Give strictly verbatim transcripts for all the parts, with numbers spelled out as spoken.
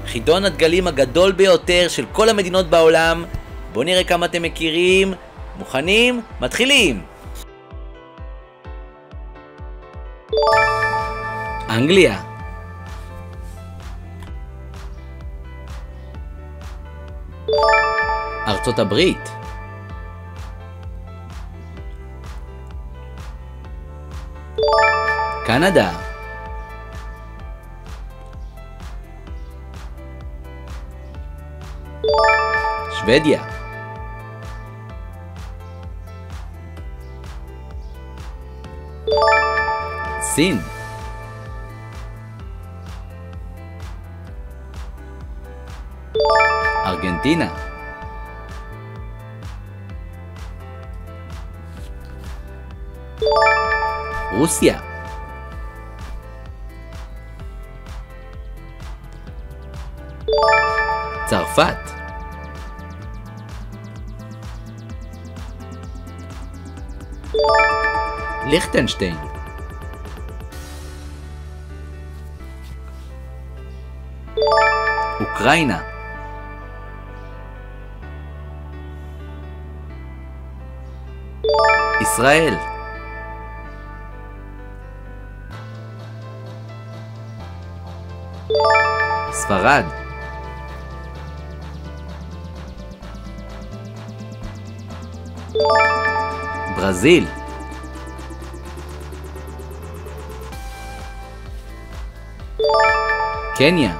חידון הדגלים הגדול ביותר של כל המדינות בעולם. בואו נראה כמה אתם מכירים. מוכנים? מתחילים! אנגליה, ארצות הברית, קנדה, שוודיה, סין, ארגנטינה, רוסיה, צרפת, ליכטנשטיין, אוקראינה, ישראל, ספרד, ברזיל, קניה,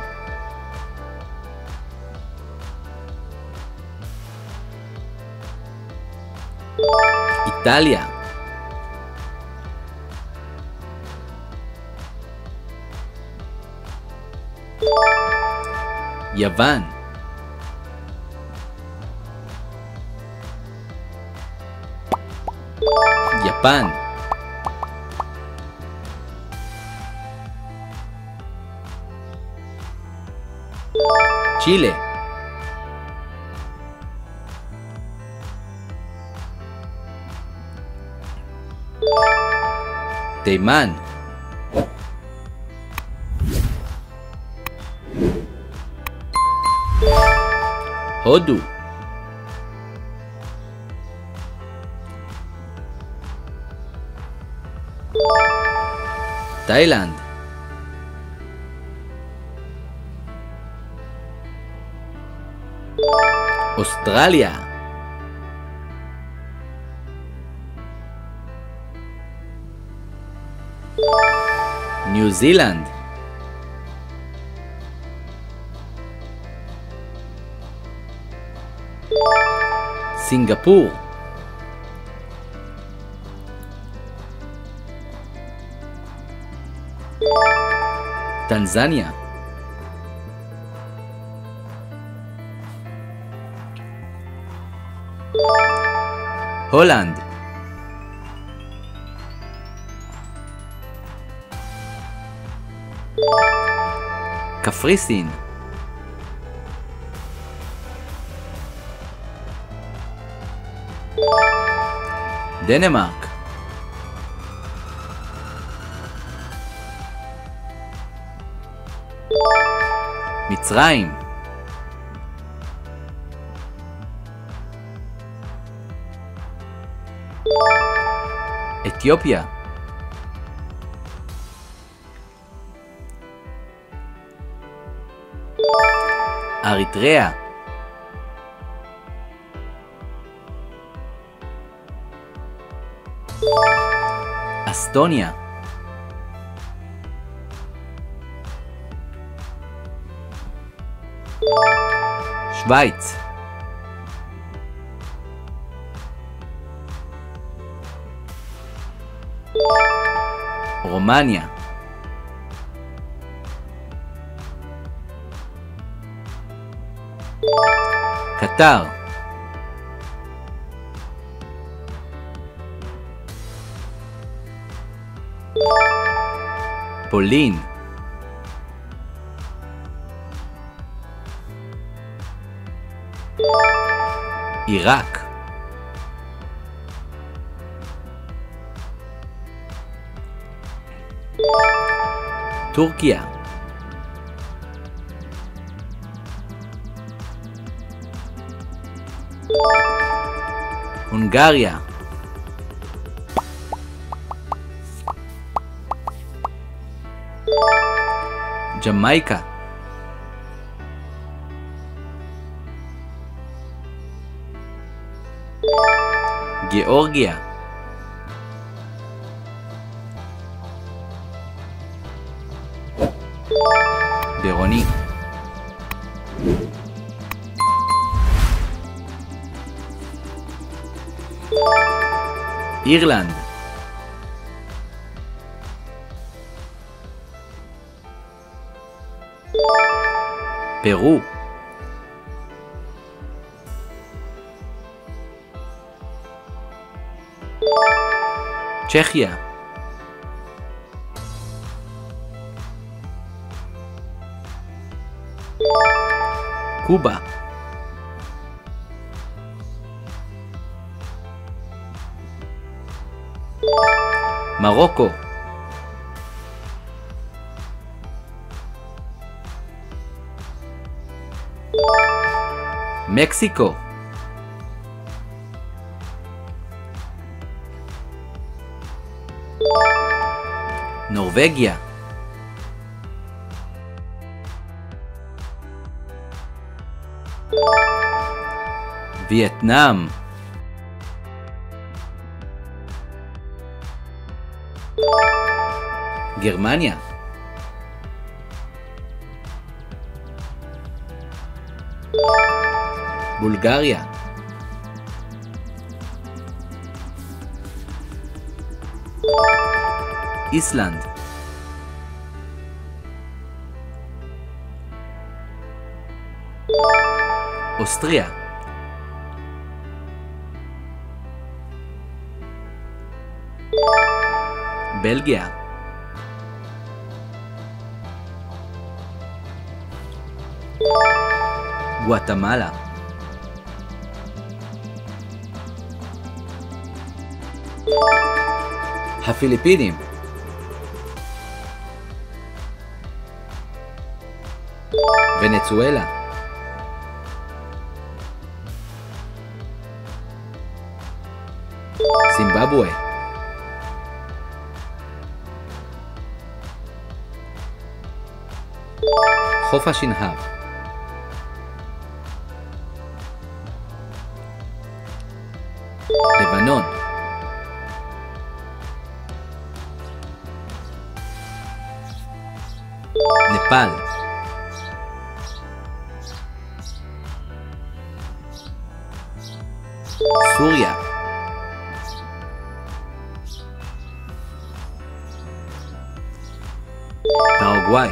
איטליה, יוון, יפן, צ'ילה, תימן, הודו, תאילנד, אוסטרליה, ניו זילנד, סינגפור, טנזניה, הולנד, קפריסין, דנמרק, מצרים, אתיופיה, אריתריאה, אסטוניה, שוויץ, רומניה, קטר, פולין, עיראק, טורקיה, הונגריה, ג'מייקה, גיאורגיה, ברוני, אירלנד, פרו, צ'כיה, קובה, מרוקו, מקסיקו, נורווגיה, וייטנאם, גרמניה, בולגריה, איסלנד, אוסטריה, בלגיה, גואטמלה, הפיליפינים, ונצואלה, זימבבואה, חוף השנהב, לבנון, נפאל, סוריה, פרגוואי,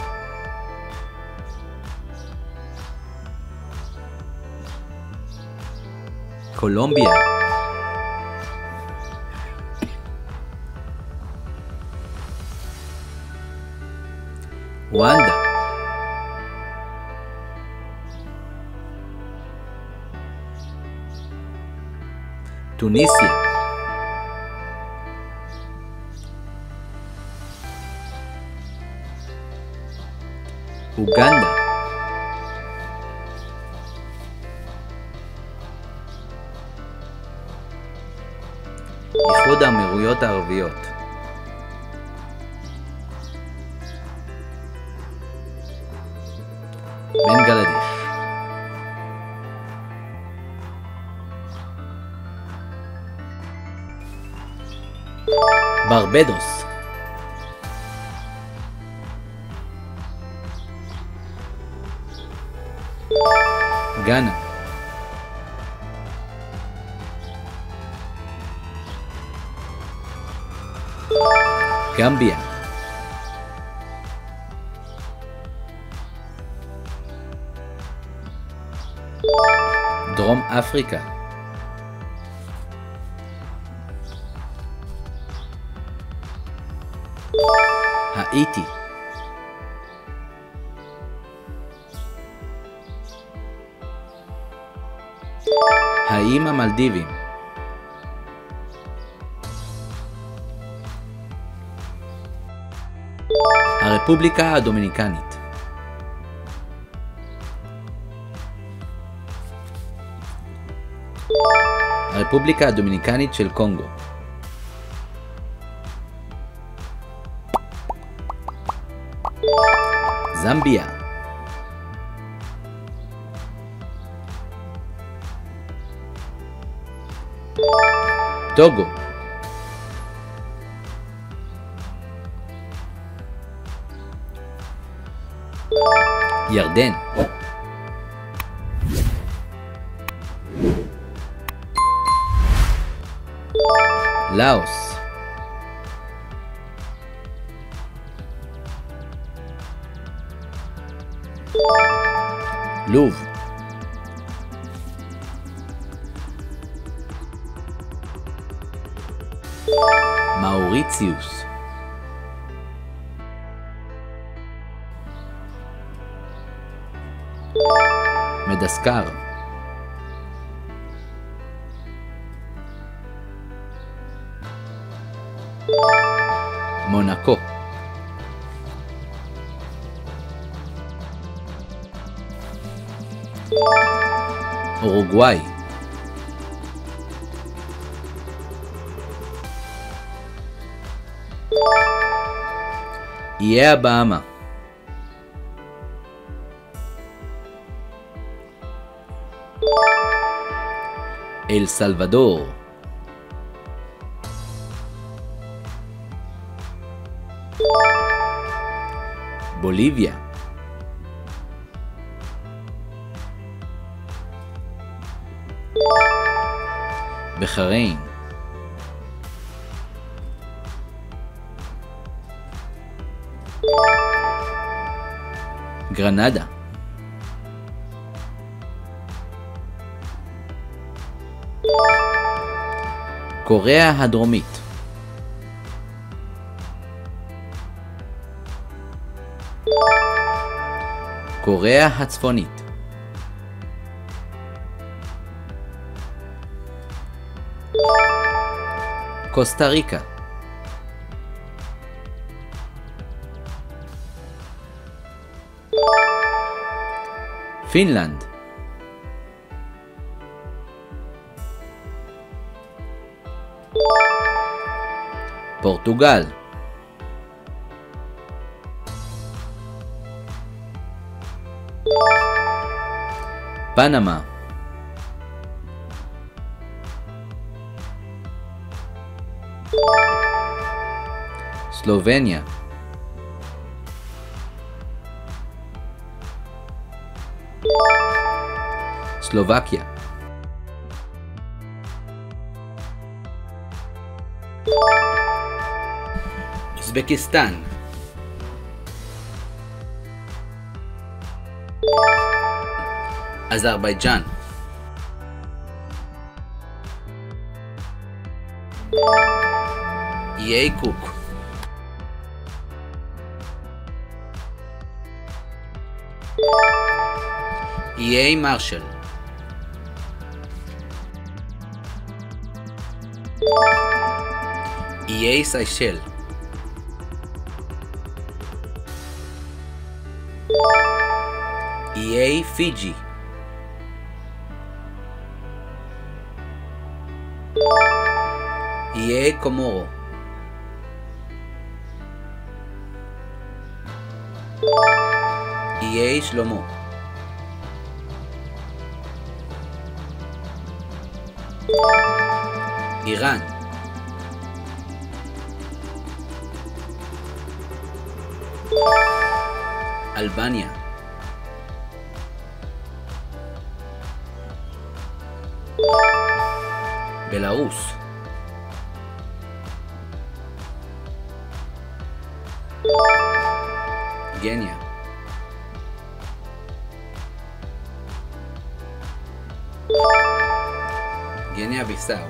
קולומביה, רואנדה, טוניסיה, אוגנדה, איחוד האמירויות הערביות, בנגלדש, ברבדוס, גאנה, גמביה, דרום אפריקה, האיטי, האיים המלדיביים, הרפובליקה הדומיניקנית, הרפובליקה הדומיניקנית של קונגו. זמביה. טוגו. ירדן. לאוס. לוב. מאוריציוס. מדסקר. מונקו. אורוגוואי. איי הבאמה. אל סלבדור. בוליביה. בחריין. גרנדה. קוריאה הדרומית. קוריאה הצפונית. קוסטה ריקה. פינלנד. פורטוגל. פנמה. סלובניה. סלובקיה. אוזבקיסטן. אזרבייג'אן. איי קוק. איי מרשל. איי סיישל. איי פיג'י. איי קומורו. איי שלמה. איראן. אלבניה. בלרוס. גניה. גניה ביסאו.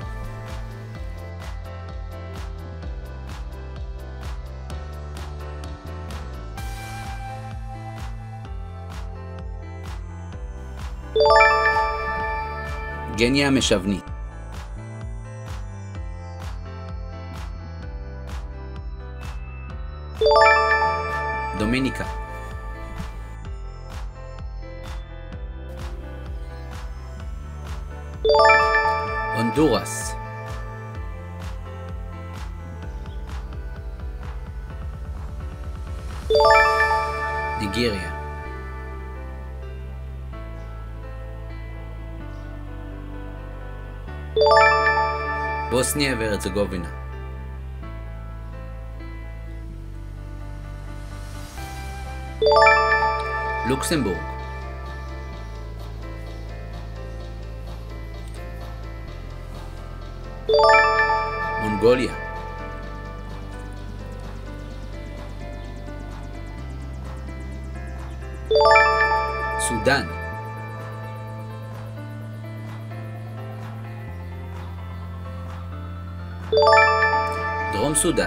גניה המשבנית. דומיניקה. הונדורס, ניגריה, בוסניה והרצגובינה, לוקסמבורג, מונגוליה, סודאן, דרום סודאן,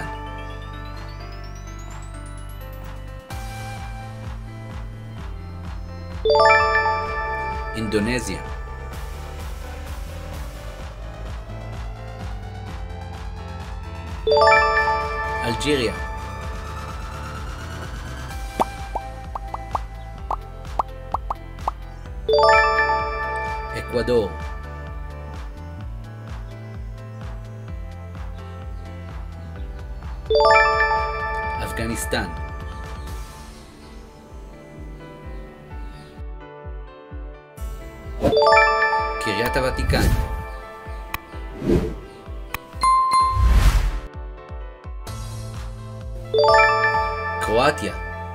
אינדונזיה, אלג'יריה, אקוודור, אפגניסטן, קריית הוותיקן, קרואטיה,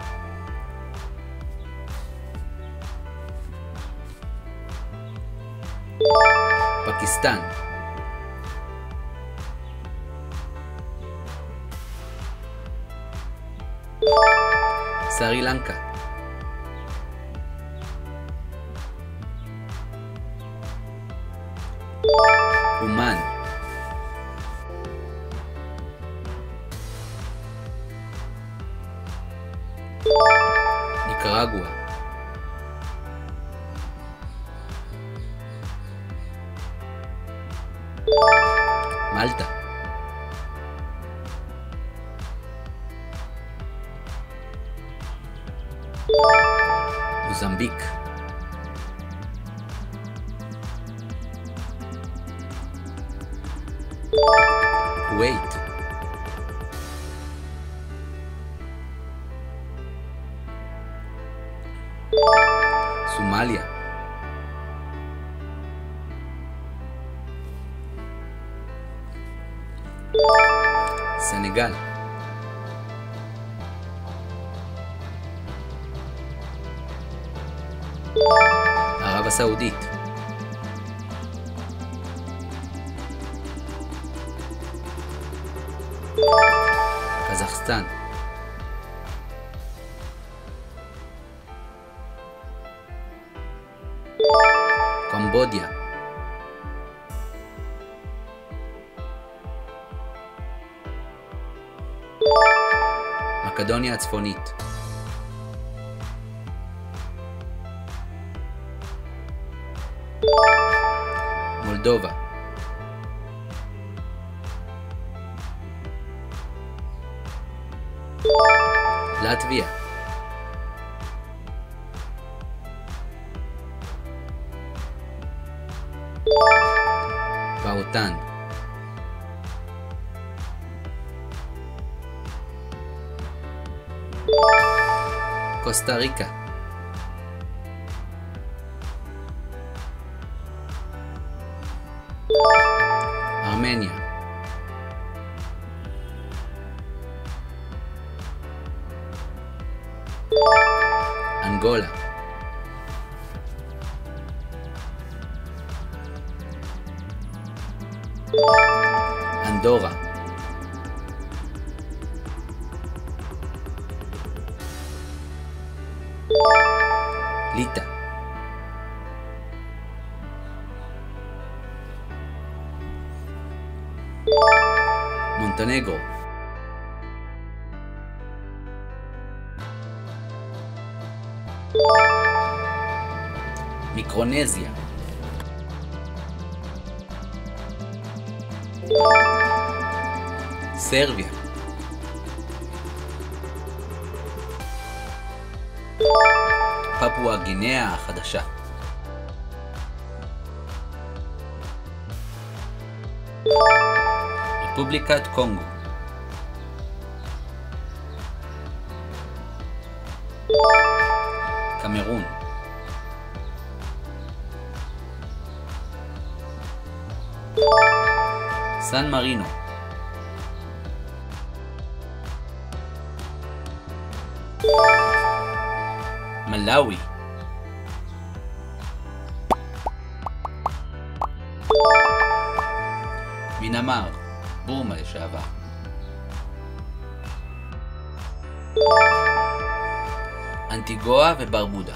פקיסטן, סרי לנקה, אומן, ניקרגואה, מלטה, מוזמביק, כווית, סומליה, סנגל, ערב הסעודית, קזחסטן, קמבודיה, מקדוניה הצפונית, מולדובה, לטביה, באוטן, קוסטה ריקה, ארמניה, אנגולה, אנדורה, ליטא, מונטנגרו, מיקרונזיה, סרביה, פפואה גינאה החדשה, רפובליקת קונגו, קמרון, סן מרינו, מלאווי, מינמר, בורמה לשעבר, אנטיגואה וברבודה,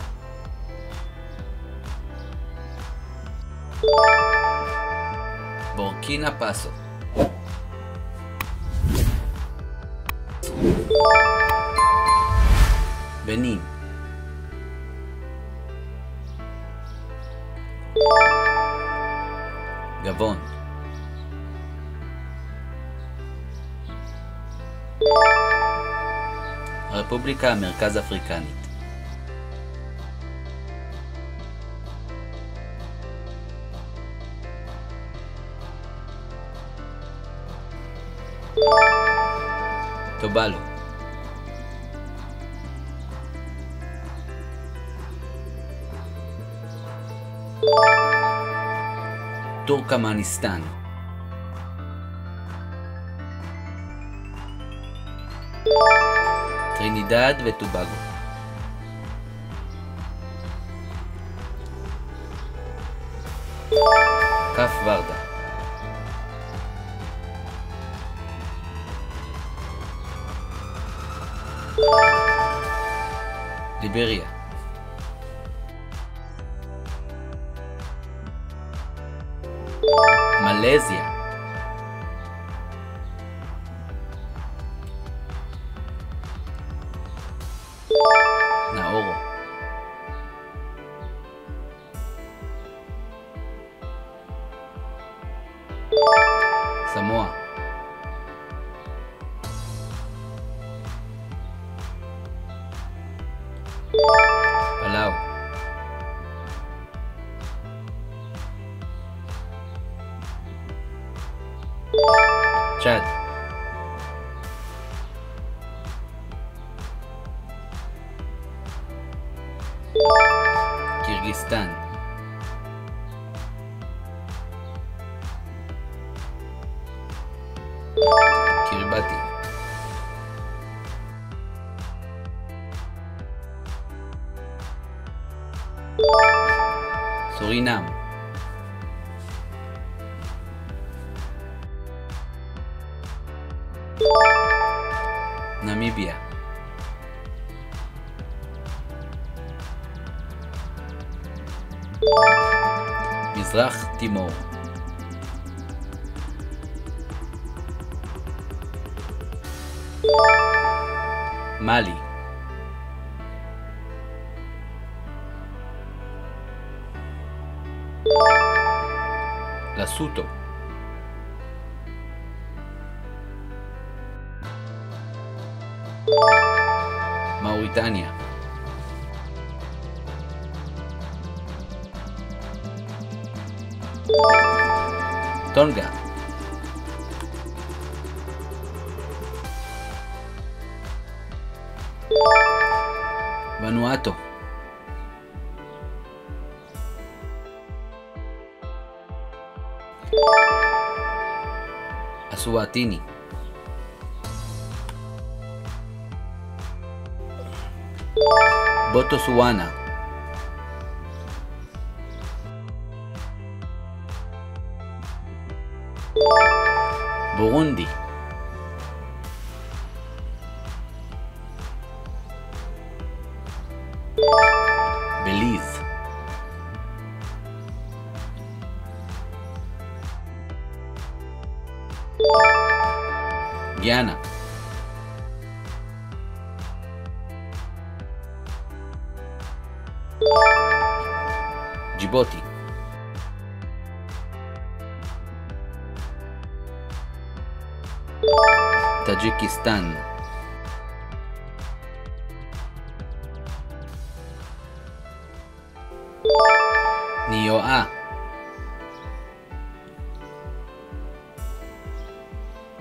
בורקינה פאסו, בנין, גבון, הרפובליקה המרכז אפריקנית, טובלו, טורקמניסטן, טרינידד וטובגו, קף ורדה, ליבריה, מלזיה, נאורו, סמואה, פלאו, צ'אד, קירגיסטן, קירבטי, סורינם, נמיביה, מזרח תימור, מאלי, לסוטו, מאוריטניה, טונגה, ונואטו, אסואטיני, בוטוסואנה, בורונדי, בליז, גיאנה, ג'יבוטי, טאג'יקיסטן, ניואה,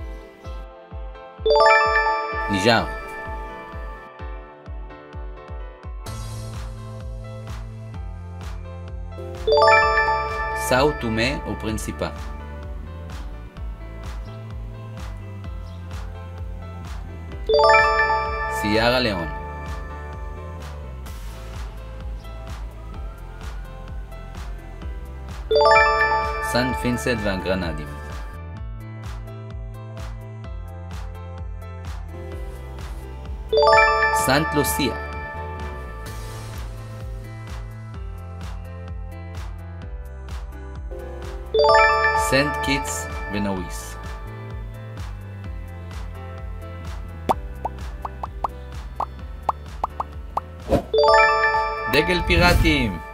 Níger. Sao Tomé ou Principe. Sierra Leone. סנט וינסנט והגרנדים. סנט לוסיה. סנט קיטס ונוויס. דגל פיראטים.